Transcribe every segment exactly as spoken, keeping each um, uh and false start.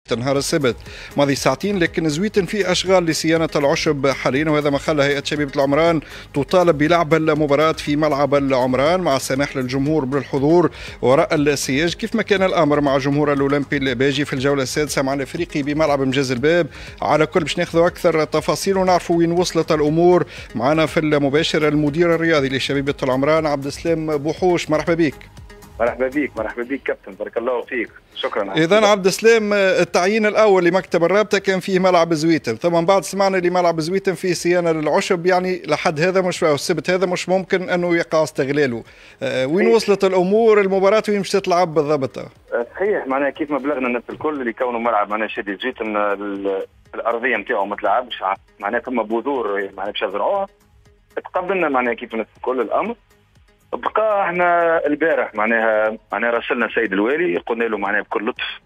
نهار السبت ماضي ساعتين، لكن زويتن في أشغال لصيانة العشب حاليا، وهذا ما خلى هيئة شبيبة العمران تطالب بلعب المباراة في ملعب العمران مع السماح للجمهور بالحضور وراء السياج، كيف ما كان الأمر مع جمهور الأولمبي الباجي في الجولة السادسة مع الإفريقي بملعب مجاز الباب. على كل باش ناخذوا أكثر تفاصيل ونعرفوا وين وصلت الأمور. معنا في المباشر المدير الرياضي لشبيبة العمران عبد السلام بوحوش، مرحبا بك. مرحبا بك مرحبا بك كابتن، بارك الله فيك، شكرا. إذا عبد السلام، التعيين الأول لمكتب الرابطة كان فيه ملعب زويتن، ثم بعد سمعنا لملعب زويتن فيه صيانة للعشب، يعني لحد هذا مش السبت هذا مش ممكن أنه يقع استغلاله. أه وين صحيح. وصلت الأمور؟ المباراة وين مش تتلعب بالضبط؟ صحيح، معناها كيف ما بلغنا الناس الكل اللي كونوا ملعب معناها شادي زويتن الأرضية نتاعو ما تلعبش، معناها ثم بذور معناها باش يزرعوها، تقبلنا معناها كيف الناس الكل الأمر. بقى احنا البارح معناها معناها راسلنا سيد الوالي، قلنا له معناها بكل لطف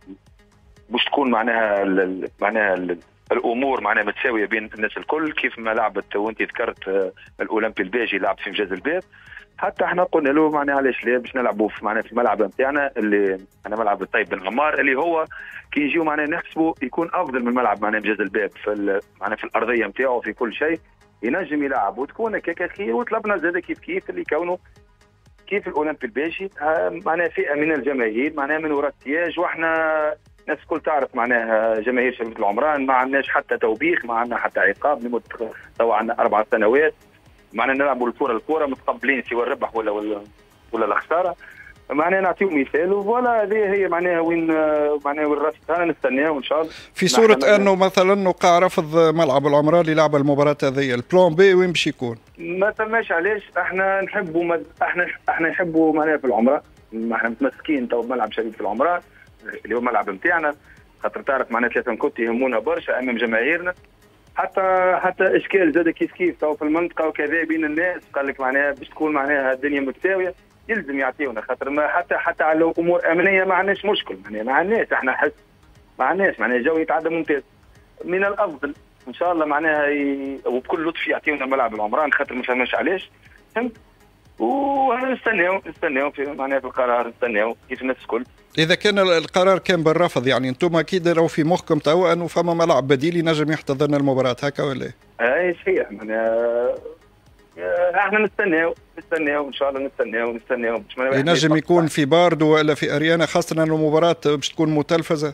باش تكون معناها معناها الامور معناها متساويه بين الناس الكل، كيف ما لعبت وانت ذكرت الاولمبي الباجي لعب في مجاز الباب، حتى احنا قلنا له معناها علاش لا باش نلعبوا في معناها في الملعب نتاعنا اللي انا ملعب الطيب بن عمار، اللي هو كي يجيو معناها نحسبوا يكون افضل من ملعب معناها مجاز الباب في معناها في الارضيه نتاعو في كل شيء، ينجم يلعب وتكون هكاك خير. وطلبنا زاد كيف كيف اللي كونوا كيف الاولمبي الباجي معناها فئه من الجماهير معناها من وراء السياج، واحنا الناس الكل تعرف معناها جماهير شبيبة العمران ما عندناش حتى توبيخ، ما عندنا حتى عقاب لمده تو عندنا اربع سنوات معناها نلعبوا الكره الكره متقبلين سواء الربح ولا ولا ولا الخساره، معناها نعطيو مثال ولا هذه هي معناها وين معناها وين راس انا نستناو ان شاء الله. في صوره انه مثلا وقع رفض ملعب العمران للعب المباراه هذه، البلان بي وين باش يكون؟ ما تماش علاش، احنا نحبوا مد... احنا احنا نحبوا معناها في العمران، احنا متمسكين تو بملعب شبيبة العمران اللي هو الملعب نتاعنا، خاطر تعرف معناها ثلاثه نكت يهمونا برشا امام جماهيرنا، حتى حتى اشكال زاد كيف كيف تو في المنطقه وكذا بين الناس، قال لك معناها باش تكون معناها الدنيا متساويه يلزم يعطيونا، خاطر ما حتى حتى على امور امنيه ما عندناش مشكل، معناها ما عندناش احنا حس ما عندناش معناها الجو يتعدى ممتاز. من الافضل ان شاء الله معناها ي... وبكل لطف يعطيونا ملعب العمران، خاطر ما فهمناش علاش، فهمت؟ ونستناو نستناو في معناها في القرار، نستناو كيف الناس الكل. اذا كان القرار كان بالرفض، يعني انتم اكيد لو في مخكم توا انه فما ملعب بديل ينجم يحتضن المباراه، هكا ولا؟ اي صحيح، معناها احنا نستناو نستناو ان شاء الله نستناو نستناو ينجم يكون في باردو ولا في اريانا، خاصه انه المباراه باش تكون متلفزه.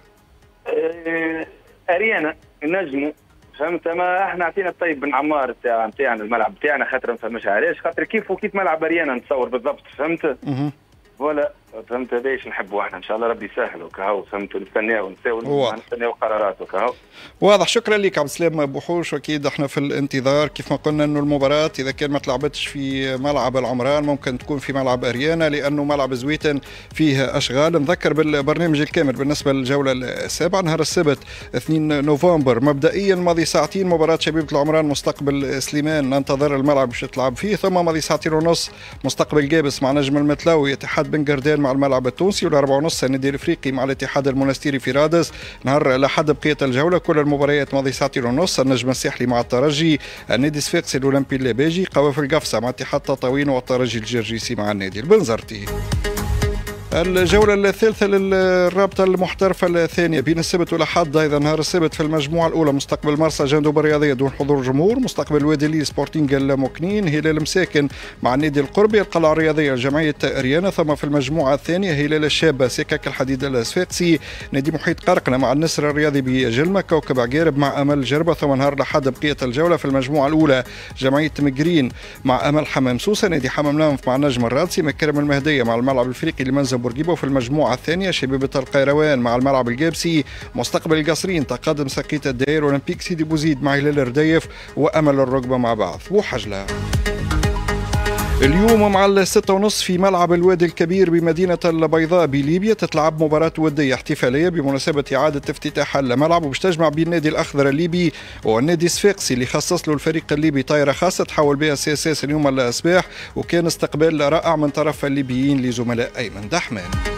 اريانا نجموا، فهمت؟ ما احنا عطينا الطيب بن عمار تاع نتاعنا الملعب تاعنا، خاطر ما فهمش علاش، خاطر كيف وكيف ملعب اريانا نتصور بالضبط، فهمت؟ ولا فهمت هذاش نحبوا احنا ان شاء الله ربي يسهل وكهو، فهمت؟ نستناو نستناو نستناو قرارات وكهو. واضح، شكرا لك عبد السلام بوحوش، واكيد احنا في الانتظار. كيف ما قلنا انه المباراه اذا كان ما تلعبتش في ملعب العمران ممكن تكون في ملعب اريانا، لانه ملعب زويتن فيه اشغال. نذكر بالبرنامج الكامل بالنسبه للجوله السابعه نهار السبت اثنين نوفمبر، مبدئيا ماضي ساعتين مباراه شبيبه العمران مستقبل سليمان، ننتظر الملعب باش تلعب فيه، ثم ماضي ساعتين ونص مستقبل جابس مع نجم المتلاوي، اتحاد بن قردان مع الملعب التونسي، والأربعة ونص النادي الافريقي مع الاتحاد المنستيري في رادس. نهار لحد بقيه الجوله كل المباريات ماضي ساعتين ونص، النجم الساحلي مع الترجي، النادي الصفاقسي الاولمبي الليباجي، قوافل قفصه مع اتحاد تطاوين، والترجي الجرجيسي مع النادي البنزرتي. الجولة الثالثة للرابطة المحترفة الثانية بين السبت والأحد، أيضا نهار السبت في المجموعة الأولى مستقبل مرسى جندوب الرياضية دون حضور جمهور، مستقبل الوادي الليل سبورتينغ المكنين، هلال مساكن مع النادي القربي، القلعة الرياضية جمعية أريانا، ثم في المجموعة الثانية هلال الشابة سكك الحديد الصفاقسي، نادي محيط قرقنة مع النسر الرياضي بجلمة، كوكب عقارب مع أمل جربة، ثم نهار لحد بقية الجولة في المجموعة الأولى جمعية مقرين مع أمل حمام سوسة، نادي حمام نانف مع نجم الرادسي، مكرم المهدية مع الملعب الافريقي لمنزل بورقيبة، وفي المجموعة الثانية شبيبة القيروان مع الملعب الجابسي، مستقبل القصرين تقدم سقية الدائر، أولمبيك سيدي بوزيد مع هلال الرديف، وأمل الركبة مع بعض وحجلة. اليوم مع الستة ونص في ملعب الوادي الكبير بمدينة البيضاء بليبيا تتلعب مباراة ودية احتفالية بمناسبة إعادة افتتاح الملعب، وباش تجمع بين النادي الأخضر الليبي والنادي الصفاقسي اللي خصص له الفريق الليبي طائرة خاصة تحول بها سي اس اس اليوم الصباح، وكان استقبال رائع من طرف الليبيين لزملاء أيمن دحمان.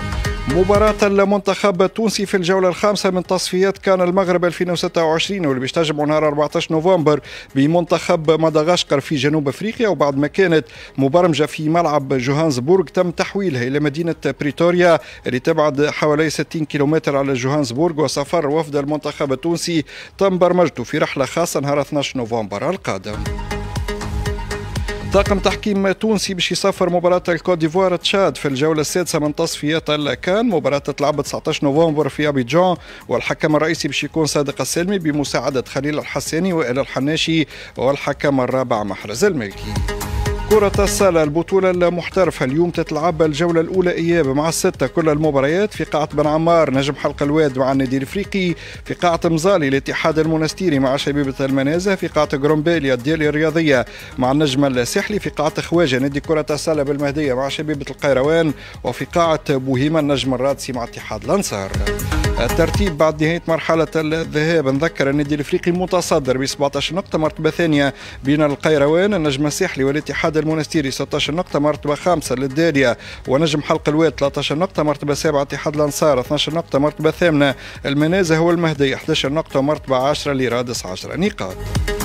مباراة المنتخب التونسي في الجولة الخامسة من تصفيات كان المغرب ألفين وستة وعشرين واللي بيشتجموا نهار أربعة عشر نوفمبر بمنتخب مدغشقر في جنوب افريقيا، وبعد ما كانت مبرمجة في ملعب جوهانسبورغ تم تحويلها إلى مدينة بريتوريا اللي تبعد حوالي ستين كيلومتر على جوهانسبورغ، وسفر وفد المنتخب التونسي تم برمجته في رحلة خاصة نهار اثني عشر نوفمبر القادم. طاقم تحكيم تونسي باش يسافر مباراة الكوت ديفوار تشاد في الجولة السادسة من تصفيات الكان. مباراة تلعب تسعة عشر نوفمبر في أبيجان، والحكم الرئيسي باش يكون صادق السلمي بمساعدة خليل الحساني وائل الحناشي، والحكم الرابع محرز الملكي. كرة السلة البطولة المحترفة اليوم تتلعب الجولة الأولى إياب مع الستة كل المباريات في قاعة بن عمار نجم حلق الواد مع النادي الإفريقي، في قاعة مزالي الاتحاد المنستيري مع شبيبة المنازه، في قاعة جرومبيليا الديالي الرياضية مع النجم الساحلي، في قاعة خواجة نادي كرة السلة بالمهدية مع شبيبة القيروان، وفي قاعة بوهيما النجم الرادسي مع اتحاد الأنصار. الترتيب بعد نهاية مرحلة الذهاب نذكر النادي الإفريقي متصدر ب سبعة عشر نقطة، مرتبة ثانية بين القيروان النجم الساحلي والاتحاد المنستيري ستة عشر نقطة، مرتبة خامسة للدالية ونجم حلق الواد ثلاثة عشر نقطة، مرتبة سابعة اتحاد الأنصار اثني عشر نقطة، مرتبة ثامنة المنازه والمهدية أحد عشر نقطة، ومرتبة عشرة لرادس عشر نقاط.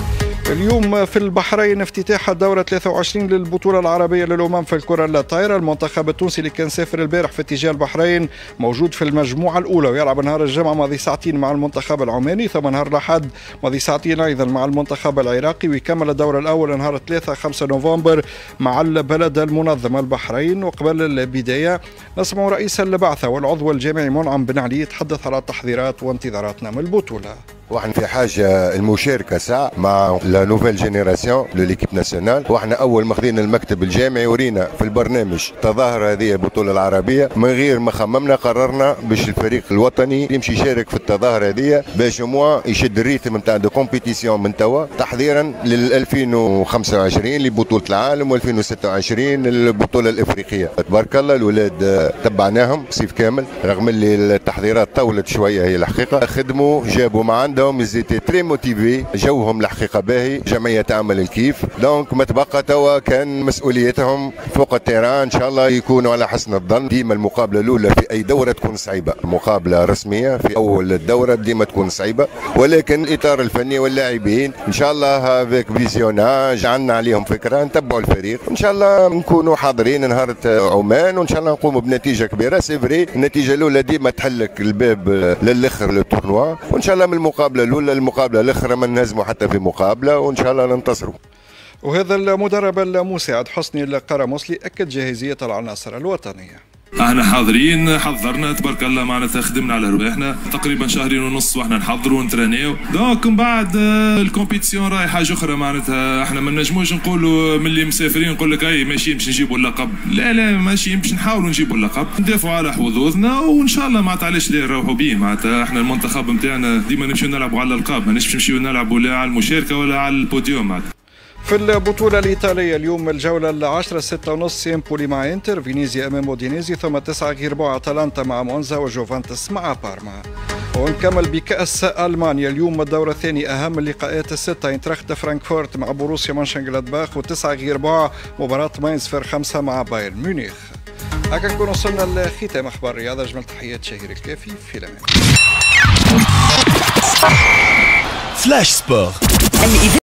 اليوم في البحرين افتتاح الدورة ثلاثة وعشرين للبطولة العربية للأمم في الكرة الطايرة. المنتخب التونسي اللي كان سافر البارح في اتجاه البحرين موجود في المجموعة الأولى، ويلعب نهار الجمعة ماضي ساعتين مع المنتخب العماني، ثم نهار الأحد ماضي ساعتين أيضا مع المنتخب العراقي، ويكمل الدور الأول نهار ثلاثة خمسة نوفمبر مع البلد المنظم البحرين. وقبل البداية نسمع رئيس البعثة والعضو الجامعي منعم بن علي يتحدث على التحضيرات وانتظاراتنا من البطولة. واحنا في حاجه المشاركه ساعه مع لا نوفيل جينيراسيون لليكيب ناسيونال، واحنا اول ما خذينا المكتب الجامعي ورينا في البرنامج تظاهر هذه البطوله العربيه، من غير ما خممنا قررنا باش الفريق الوطني يمشي يشارك في التظاهر هذه باش موا يشد الريتم نتاع دو كومبيتيسيون من توا تحضيرا لل ألفين وخمسة وعشرين لبطوله العالم وألفين وستة وعشرين البطوله الافريقيه. تبارك الله الاولاد تبعناهم صيف كامل، رغم اللي التحضيرات طولت شويه هي الحقيقه، خدموا جابوا ما عندهم زيتي تري موتيفي، جوهم الحقيقه باهي، جمعيه تعمل الكيف، دونك ما تبقى توا كان مسؤوليتهم فوق التيران، ان شاء الله يكونوا على حسن الظن. ديما المقابله الاولى في اي دوره تكون صعيبه، مقابله رسميه في اول الدوره ديما تكون صعيبه، ولكن الاطار الفني واللاعبين ان شاء الله هذاك فيزيوناج عندنا عليهم فكره، نتبعوا الفريق ان شاء الله نكونوا حاضرين نهار عمان، وان شاء الله نقوموا بنتيجه كبيره. سي فري النتيجه الاولى ديما تحلك الباب للاخر للتورنوا، وان شاء الله من المقابله الاولى المقابله الاخرى ما نهزموا حتى في مقابله، وان شاء الله ننتصروا. وهذا المدرب المساعد حسني القرموسلي اكد جاهزيه العناصر الوطنيه. احنا حاضرين، حضرنا تبارك الله، معناتها خدمنا على رواحنا تقريبا شهرين ونص واحنا نحضروا ونترانيو، دونك من بعد الكومبيتيسيون راهي حاجه اخرى. معناتها احنا ما نجموش نقولوا من اللي مسافرين نقول لك اي ماشي باش نجيبوا اللقب، لا لا ماشي باش نحاولوا نجيبوا اللقب، ندافعوا على حظوظنا وان شاء الله معناتها علاش لا نروحوا به. معناتها احنا المنتخب نتاعنا ديما نمشيو نلعبوا على الالقاب، ماناش نمشيو نلعبوا لا على المشاركه ولا على البوديوم. معناتها في البطولة الإيطالية اليوم الجولة العاشرة ستة ونص سيمبولي مع إنتر، فينيزيا أمام أودينيزي، ثم تسعة غير ربع أتلانتا مع مونزا، وجوفانتس مع بارما. ونكمل بكأس ألمانيا اليوم الدورة الثاني، أهم اللقاءات الستة، اينتراخت فرانكفورت مع بوروسيا مونشنغلادباخ، وتسعة غير ربع مباراة ماينز فير خمسة مع بايرن ميونخ. هكا نكون وصلنا لختام أخبار الرياضة. أجمل تحيات شهير الكافي، في الأمان. فلاش سبور.